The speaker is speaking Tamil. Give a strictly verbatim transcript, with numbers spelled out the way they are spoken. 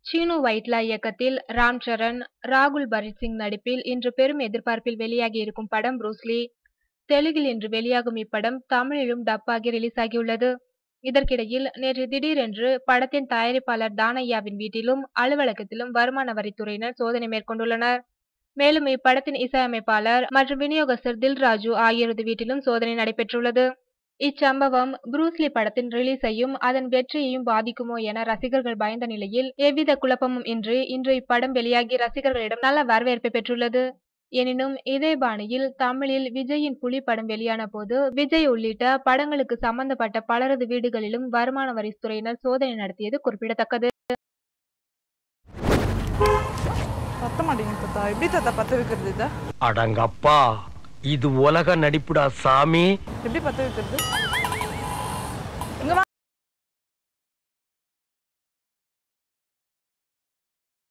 சீனு வைட்லா இயக்கத்தில் ராம் சரண், ராகுல் பரத் சிங் நடிப்பில் இன்று பெரும் எதிர்பார்ப்பில் வெளியாகி இருக்கும் படம் புரூஸ்லி. தெலுங்கில் இன்று வெளியாகும் இப்படம் தமிழிலும் டப்பாகி ரிலீஸ் ஆகியுள்ளது. இதற்கிடையில் நேற்று திடீரென்று படத்தின் தயாரிப்பாளர் தானையாவின் வீட்டிலும் அலுவலகத்திலும் வருமான வரித்துறையினர் சோதனை மேற்கொண்டுள்ளனர். மேலும் இப்படத்தின் இசையமைப்பாளர் மற்றும் விநியோகஸ்தர் தில்ராஜு ஆகியோரது வீட்டிலும் சோதனை நடைபெற்றுள்ளது. இச்சம்பவம் புரூஸ்லி படத்தின் ரிலீஸையும் அதன் வெற்றியையும் பாதிக்குமோ என ரசிகர்கள் பயந்த நிலையில் எவ்வித குழப்பமும் இன்றி இன்று இப்படம் வெளியாகி ரசிகர்களிடம் நல்ல வரவேற்பை பெற்றுள்ளது. எனினும் இதே பாணியில் தமிழில் விஜயின் புலி படம் வெளியான போது விஜய் உள்ளிட்ட படங்களுக்கு சம்பந்தப்பட்ட பலரது வீடுகளிலும் வருமான வரித்துறையினர் சோதனை நடத்தியது குறிப்பிடத்தக்கது. அடங்கப்பா, இது உலக நடிப்புடா சாமி. எப்படி பத்த வைக்கிறது? எப்படி பத்த வைக்கிறது? அடங்கப்பா, இது உலக நடிப்புடா சாமி. எப்படி பத்த வைக்கிறது? அடங்கப்பா, இது உலக நடிப்புடா சாமி. எப்படி பத்த வைக்கிறது? அடங்கப்பா, இது உலக நடிப்புடா சாமி. எப்படி பத்த வைக்கிறது?